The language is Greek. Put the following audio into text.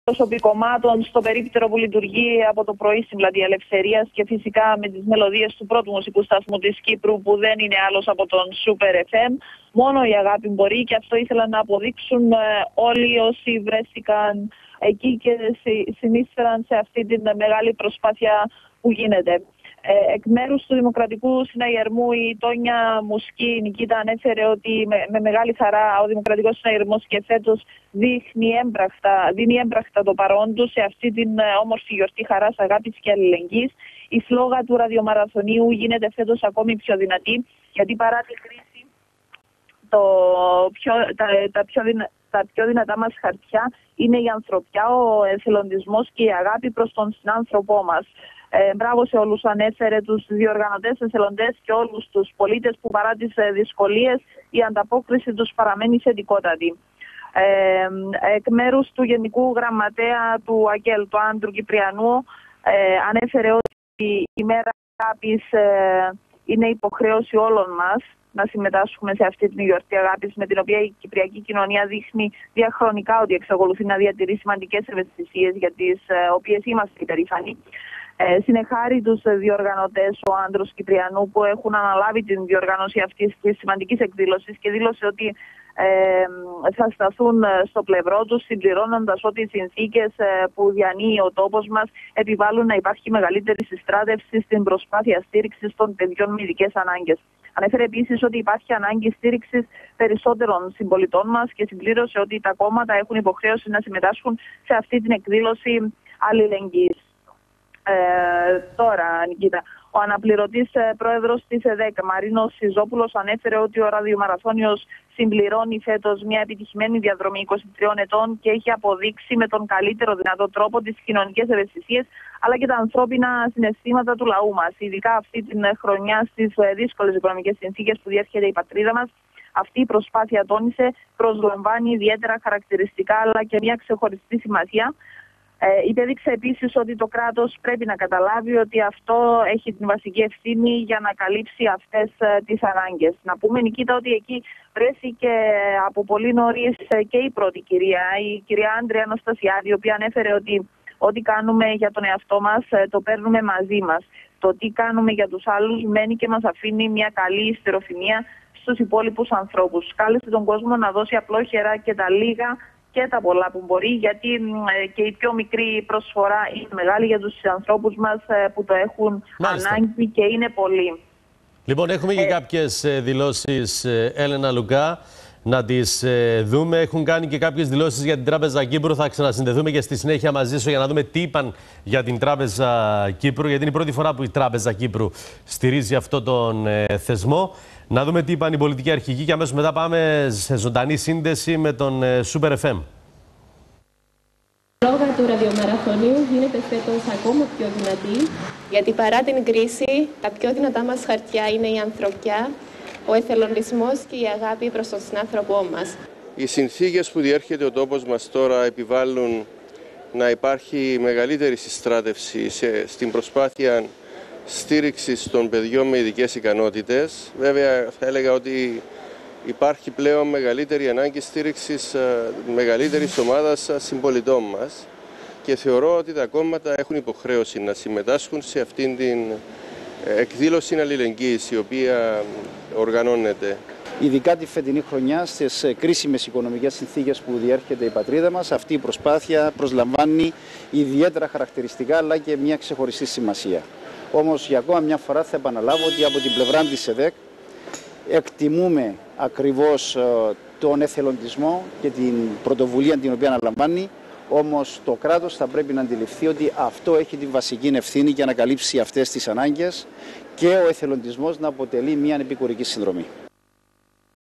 προσωπικομμάτων στο περίπτερο που λειτουργεί από το πρωί στην Πλατεία Ελευθερίας και φυσικά με τις μελωδίες του πρώτου μουσικού σταθμού της Κύπρου που δεν είναι άλλος από τον Super FM. Μόνο η αγάπη μπορεί, και αυτό ήθελαν να αποδείξουν όλοι όσοι βρέθηκαν εκεί και συνείσφεραν σε αυτή την μεγάλη προσπάθεια που γίνεται. Εκ μέρους του Δημοκρατικού Συναγερμού, η Τόνια Μουσκή Νικήτα ανέφερε ότι με μεγάλη χαρά ο Δημοκρατικός Συναγερμός και φέτος δίνει έμπραχτα το παρόν του σε αυτή την όμορφη γιορτή χαράς, αγάπης και αλληλεγγύης. Η φλόγα του ραδιομαραθωνίου γίνεται φέτος ακόμη πιο δυνατή, γιατί παρά την κρίση τα πιο δυνατά μας χαρτιά είναι η ανθρωπιά, ο εθελοντισμός και η αγάπη προς τον συνάνθρωπό μας. Μπράβο σε όλους, ανέφερε, τους διοργανωτές, εθελοντές και όλους τους πολίτες που παρά τις δυσκολίες η ανταπόκριση τους παραμένει θετικότατη. Εκ μέρους του Γενικού Γραμματέα του ΑΚΕΛ, του Άντρου Κυπριανού, ανέφερε ότι η μέρα αγάπης είναι υποχρέωση όλων μας να συμμετάσχουμε σε αυτή την γιορτή αγάπης, με την οποία η κυπριακή κοινωνία δείχνει διαχρονικά ότι εξακολουθεί να διατηρεί σημαντικές ευαισθησίες για τις οποίες είμαστε υπερήφανοι. Συνεχάρη τους διοργανωτές, ο Άντρος Κυπριανού, που έχουν αναλάβει την διοργάνωση αυτής της σημαντικής εκδήλωσης, και δήλωσε ότι θα σταθούν στο πλευρό τους, συμπληρώνοντας ότι οι συνθήκες που διανύει ο τόπος μας επιβάλλουν να υπάρχει μεγαλύτερη συστράτευση στην προσπάθεια στήριξης των παιδιών με ειδικές ανάγκες. Ανέφερε επίσης ότι υπάρχει ανάγκη στήριξης περισσότερων συμπολιτών μας και συμπλήρωσε ότι τα κόμματα έχουν υποχρέωση να συμμετάσχουν σε αυτή την εκδήλωση αλληλεγγύης. Τώρα, Νικήτα, ο αναπληρωτής πρόεδρος της ΕΔΕΚ, Μαρίνος Σιζόπουλος, ανέφερε ότι ο ραδιομαραθώνιος συμπληρώνει φέτος μια επιτυχημένη διαδρομή 23 ετών και έχει αποδείξει με τον καλύτερο δυνατό τρόπο τις κοινωνικές ευαισθησίες αλλά και τα ανθρώπινα συναισθήματα του λαού μας. Ειδικά αυτή την χρονιά, στις δύσκολες οικονομικές συνθήκες που διέρχεται η πατρίδα μας, αυτή η προσπάθεια, τόνισε, προσλαμβάνει ιδιαίτερα χαρακτηριστικά αλλά και μια ξεχωριστή σημασία. Υπέδειξε επίσης ότι το κράτος πρέπει να καταλάβει ότι αυτό έχει την βασική ευθύνη για να καλύψει αυτές τις ανάγκες. Να πούμε, Νικήτα, ότι εκεί βρέθηκε από πολύ νωρίς και η πρώτη κυρία, η κυρία Άντρια Αναστασιάδη, η οποία ανέφερε ότι ό,τι κάνουμε για τον εαυτό μας το παίρνουμε μαζί μας. Το τι κάνουμε για τους άλλους μένει και μας αφήνει μια καλή ιστεροφημία στους υπόλοιπους ανθρώπους. Κάλεσε τον κόσμο να δώσει απλόχερα και τα λίγα και τα πολλά που μπορεί, γιατί και η πιο μικρή προσφορά είναι μεγάλη για τους ανθρώπους μας που το έχουν ανάγκη και είναι πολλοί. Λοιπόν, έχουμε και κάποιες δηλώσεις, Έλενα Λουκά, να τις δούμε. Έχουν κάνει και κάποιες δηλώσεις για την Τράπεζα Κύπρου. Θα ξανασυνδεθούμε και στη συνέχεια μαζί σου για να δούμε τι είπαν για την Τράπεζα Κύπρου, γιατί είναι η πρώτη φορά που η Τράπεζα Κύπρου στηρίζει αυτό τον θεσμό. Να δούμε τι είπαν οι πολιτικοί αρχηγοί και αμέσως μετά πάμε σε ζωντανή σύνδεση με τον Super FM. Η φλόγα του ραδιομαραθωνίου γίνεται φέτος ακόμα πιο δυνατή, γιατί παρά την κρίση τα πιο δυνατά μας χαρτιά είναι η ανθρωπιά, ο εθελοντισμός και η αγάπη προς τον συνάνθρωπό μας. Οι συνθήκες που διέρχεται ο τόπος μας τώρα επιβάλλουν να υπάρχει μεγαλύτερη συστράτευση στην προσπάθεια στήριξης των παιδιών με ειδικές ικανότητες. Βέβαια, θα έλεγα ότι υπάρχει πλέον μεγαλύτερη ανάγκη στήριξης μεγαλύτερης ομάδας συμπολιτών μας και θεωρώ ότι τα κόμματα έχουν υποχρέωση να συμμετάσχουν σε αυτήν την εκδήλωση αλληλεγγύης η οποία οργανώνεται. Ειδικά τη φετινή χρονιά, στις κρίσιμες οικονομικές συνθήκες που διέρχεται η πατρίδα μας, αυτή η προσπάθεια προσλαμβάνει ιδιαίτερα χαρακτηριστικά αλλά και μια ξεχωριστή σημασία. Όμως για ακόμα μια φορά θα επαναλάβω ότι από την πλευρά της ΕΔΕΚ εκτιμούμε ακριβώς τον εθελοντισμό και την πρωτοβουλία την οποία αναλαμβάνει, όμως το κράτος θα πρέπει να αντιληφθεί ότι αυτό έχει τη βασική ευθύνη για να καλύψει αυτές τις ανάγκες και ο εθελοντισμός να αποτελεί μια επικουρική συνδρομή.